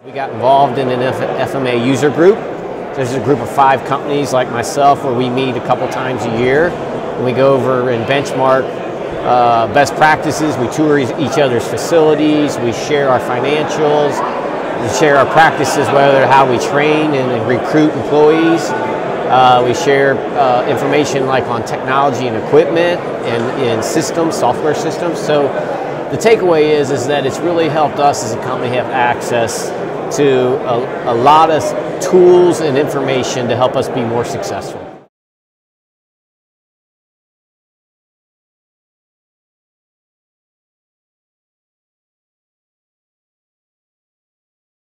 We got involved in an FMA user group. There's a group of 5 companies like myself where we meet a couple times a year. And we go over and benchmark best practices. We tour each other's facilities. We share our financials. We share our practices, whether how we train and recruit employees. We share information like on technology and equipment and in systems, software systems. So the takeaway is that it's really helped us as a company have access to a lot of tools and information to help us be more successful.